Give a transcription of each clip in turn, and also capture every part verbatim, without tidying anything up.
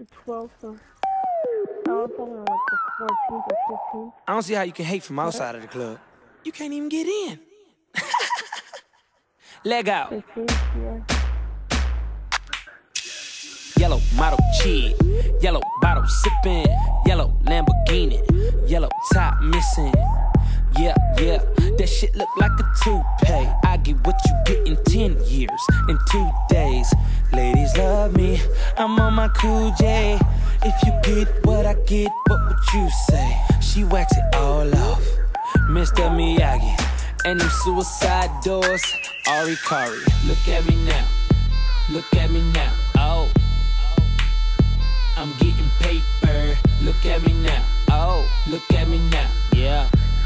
the twelfth. So I was talking like the fourteenth or fifteenth. I don't see how you can hate from outside of the club. You can't even get in. Leg out. fifteenth, yeah. Yellow model cheat, yellow bottle sipping, yellow Lamborghini, yellow top missing. Yeah, yeah, that shit look like a toupee. I get what you get in ten years, in two days. Ladies love me, I'm on my cool J. If you get what I get, what would you say? She wax it all off, Mister Miyagi. And them suicide doors, Ari Kari. Look at me now, look at me now, oh. I'm getting paper, look at me now, oh. Look at me now, yeah.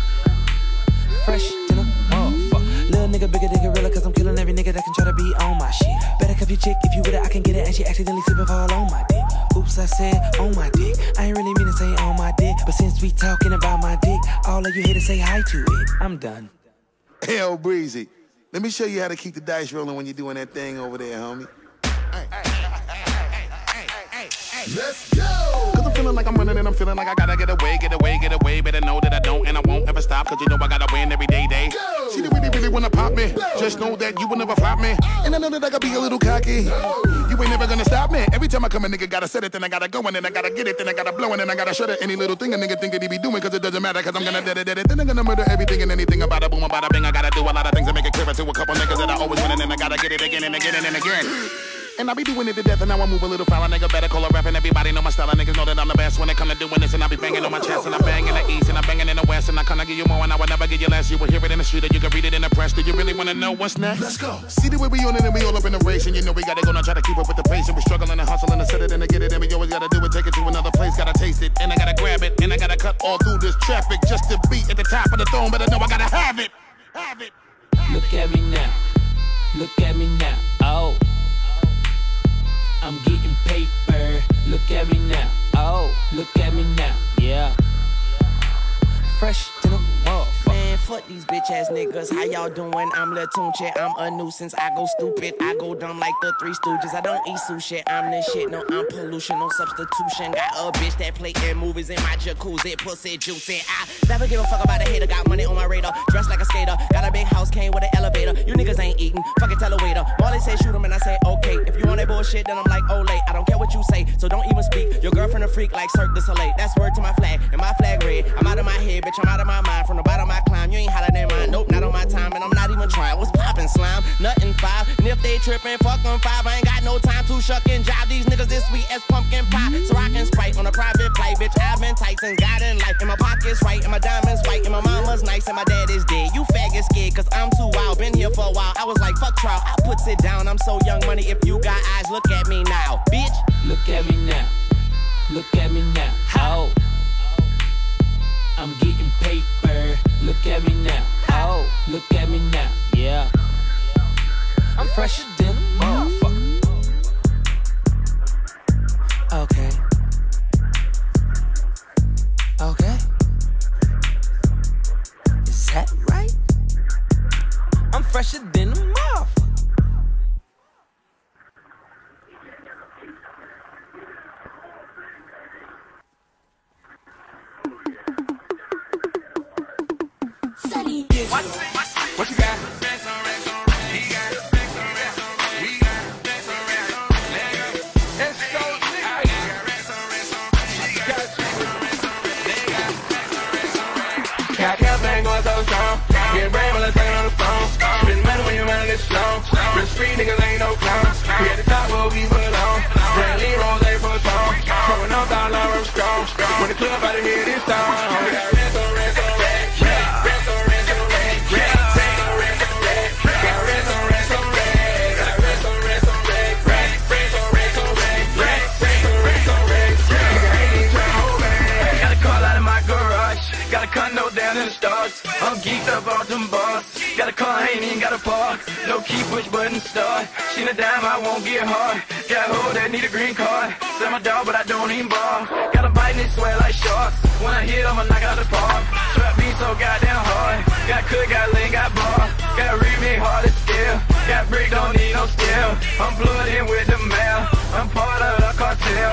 Fresh to the motherfucker. Little nigga bigger than gorilla, cause I'm killing every nigga that can try to be on my shit. Better cuff your chick, if you with it, I can get it. And she accidentally slip and fall on my dick. Oops, I said on my dick. I ain't really mean to say on my dick, but since we talking about my dick, all of you here to say hi to it. I'm done. Hell, Breezy, let me show you how to keep the dice rolling when you're doing that thing over there, homie. Hey, hey, hey, hey, hey, hey. Let's go! Cause I'm feeling like I'm running and I'm feeling like I gotta get away, get away, get away. Better know that I don't and I won't ever stop, cause you know I gotta win every day, day. Go. See, they really, really wanna pop me. Go. Just know that you will never flop me. And I know that I gotta be a little cocky. Go. You ain't never gonna stop me. Every time I come, a nigga gotta set it, then I gotta go, and then I gotta get it, then I gotta blow, and then I gotta shut it. Any little thing a nigga think that he be doing, cause it doesn't matter, cause I'm gonna dead it, dead it. Then I'm gonna murder everything and anything about a boom, about a bing. I gotta do a lot of things to make it clearer to a couple niggas that I always win, and then I gotta get it again and again and again. And I be doing it to death, and now I move a little foul. A nigga better call a rap, and everybody know my style. And niggas know that I'm the best when it come to doing this. And I be banging on my chest, and I bang in the east, and I banging in the west. And I kinda give you more, and I would never give you less. You will hear it in the street, or you can read it in the press. Do you really wanna know what's next? Let's go. See the way we on it, and we all up in the race. And you know we gotta go now, try to keep up with the pace. And we struggling and hustling to set it and to get it. And we always gotta do it, take it to another place. Gotta taste it, and I gotta grab it. And I gotta cut all through this traffic just to be at the top of the throne. But I know I gotta have it, have it. Look at me now, look at me now, oh. I'm getting paper, look at me now, oh. Look at me now, yeah. Fresh to the motherfucker. Man, fuck these bitch ass niggas. How y'all doing? I'm Lil Tunche. I'm a nuisance. I go stupid. I go dumb like the Three Stooges. I don't eat sushi. I'm this shit. No, I'm pollution. No substitution. Got a bitch that play in movies in my jacuzzi. Pussy juicy. I never give a fuck about a hater. Got money on my radar. Dressed like a skater. Got a big house. Came with an elevator. You niggas ain't eating. Fucking tell a waiter. Molly say shoot him and I say okay. If you want that bullshit, then I'm like, oh late. I don't care what you say. So don't even speak. Your girlfriend a freak like Cirque du Soleil. That's word to my flag. And my flag red. I'm out of my head, bitch. I'm out of my mind. From the bottom I climb. You ain't hotter than mine. Nope, not on my time. And I'm not even trying. What's poppin', slime? Nothing five. And if they trippin', fuck them five. I ain't got no time to shuck and jive. These niggas this sweet as pumpkin pie. So I can Sprite on a private flight. Bitch, I've been tight since God in life. And my pocket's right. And my diamonds white. And my mama's nice. And my dad is dead. You faggot scared. Cause I'm too wild. Been here for a while. I was like, fuck trial. I puts it down. I'm so young money. If you got eyes, look at me now. Bitch. Look at me now. Look at me now. Oh. I'm getting paper. Look at me now. Oh. Look at me now. Yeah. I'm fresher than a motherfucker. Okay. Okay. Is that right? I'm fresher than a motherfucker. What, what you got? Got campaign going so strong. Get brave while I take on the phone. Spend money when your money gets strong. Real street niggas ain't no clowns. We at the top where we belong. Bradley Rose, they for song. Throwing up all our room strong. When the club out of here this time. We got rest on rest on rest. Rest on rest on rest. Rest on rest on rest. Got rest on rest on rest. Got rest on rest on rest. Rest on rest on rest. Rest on rest on rest. Nigga ain't trying to hold back. Got a car out of my garage. Got a condo down in the stars. I'm geeked up on them bars. Got a car, ain't even got a park. No key, push button, start. She a dime, I won't get hard. Got a hoe that need a green card. Sell my dog, but I don't even bar. Got a bite and it sweat like sharks. When I hit, I'ma knock out the park. Trap beat so goddamn hard. Got cook, got lean, got bar. Got remake hard as scale. Got brick, don't need no scale. I'm blood in with the mail. I'm part of the cartel.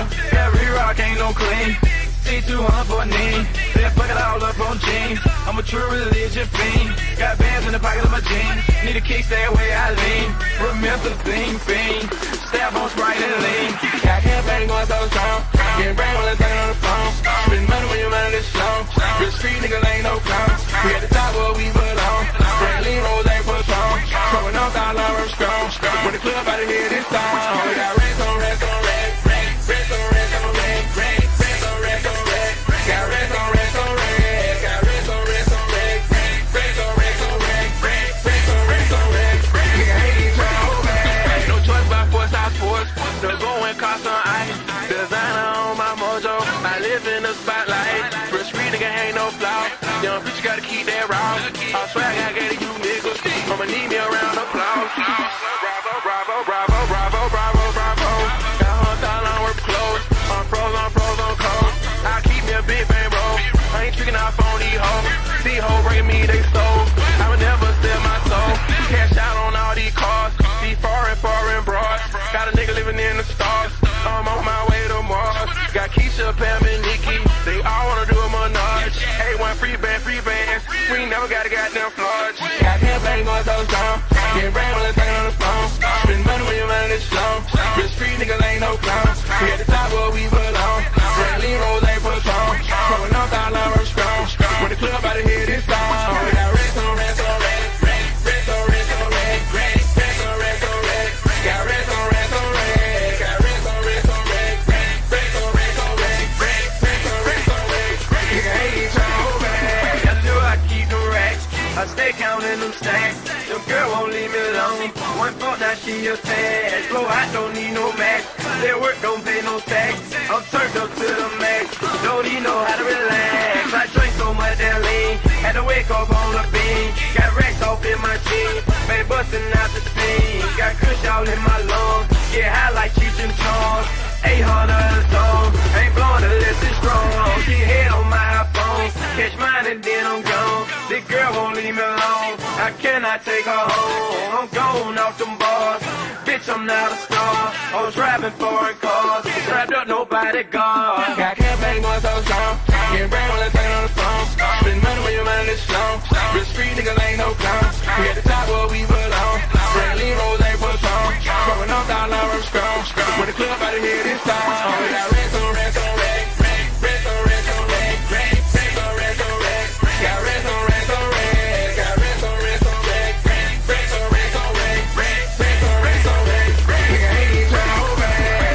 Every rock ain't no clean. C two hundred for a knee. Then fuck it all up on jeans. I'm a true religion fiend. Got bands in the pocket of my jeans. Need a kick, stay away, I lean. Remember the thing, fiend. Stab on Sprite and lean. Got campaign going so strong. Getting brain while I'm talking on the phone. Spend money when you're money this slow. Real street niggas ain't no clown. We at the top where we belong. Brand lean rolls ain't for strong. Throwing off our love strong. When the club out of here this time. We got racks on racks on racks. Racks on racks on racks. Racks on racks on racks. Got racks on racks on racks. Got racks on racks on racks. Racks on racks on racks. Racks on racks on racks. Nigga ain't even tryna hold back. No choice by force, I force. The going cost on ice. Designer on my mojo. I live in the spotlight. Real street nigga ain't no flaw. Young bitch gotta keep that raw. I swear I gave you niggas. I'ma need me a round of applause. Bravo, bravo, bravo, bravo, bravo, bravo. Got hundred thousand worth of clothes. I'm froze, I'm froze, I'm cold. I keep me a big bang roll. I ain't tricking off on these hoes. These hoes bringing me they soul. I would never sell my soul. Cash out on all these cars. These foreign, foreign broads. Got a nigga living in the stars. I'm on my way to Mars. Got Keisha, Pam, and Nikki. They all wanna do a menage. A one free band, free bands. We ain't never got a goddamn flaws. Got campaign going so strong. Getting brain while I'm talking on the phone. Spend money when you're money this slow. Real street niggas ain't no clown. We at the top where we belong. Brand lean rolls ain't for strong. Throwing off our love strong. When the club out of here this time. We got racks on racks on racks. Racks on racks on racks. Racks on racks on racks. Got racks on racks on racks. Got racks on racks on racks. Racks on racks on racks. Racks on racks on racks. Nigga ain't even tryna hold back. I know I keep the racks. I stay counting them stacks. Them girl won't leave me alone. One fault now she attached. Blow out don't need no match. Their work don't pay no tax. I'm turned up to the max. Don't even know how to relax. I drink so much that lean. Had to wake up on the beam. Got racks off in my jeans. Man busting out the steam. Got kush all in my lungs. Get high like Cheech and Chong. eight hundred a song. Ain't blowing unless it's strong. Get head on my phone. Catch mine and then I'm gone. This girl won't leave me alone. I cannot take her home. I'm gone off them bars. Bitch, I'm not a star. I'm driving foreign cars. Strapped up, nobody guard. Got campaign going so strong. Getting brain while I'm talking on the phone. Spend money when you're money this slow. Real street niggas ain't no clowns. We at the top where we belong. Brand lean rolls ain't for strong. Throwing off our love strong. When the club out of here this time. We got racks on racks on racks. Racks on racks on racks. Racks on racks on racks. Got racks on racks on racks. Got racks on racks on racks. Racks on racks on racks. Racks on racks on racks. Nigga ain't even tryna hold back.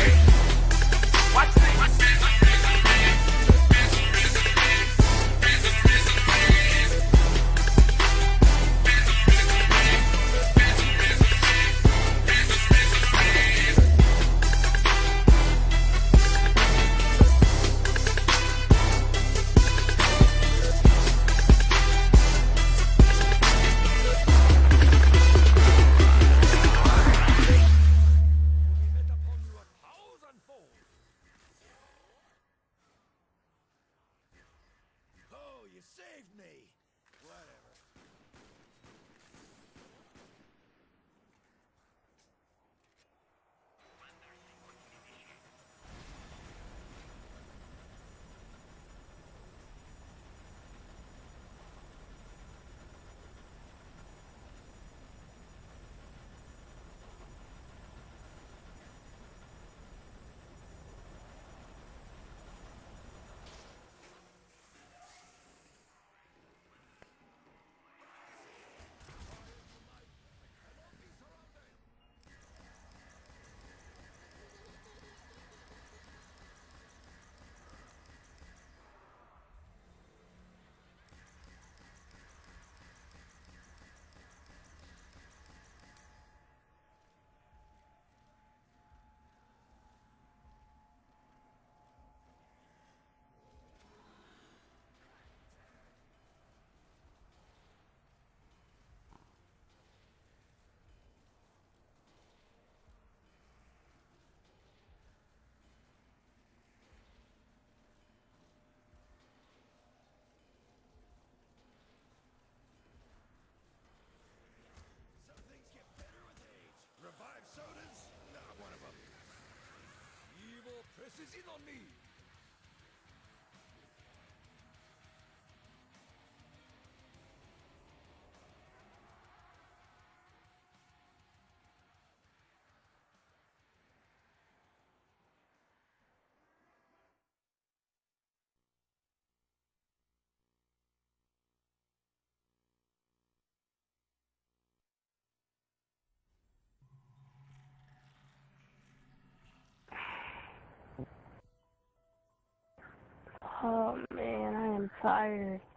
Watch this. forces in on me! Oh man, I am tired.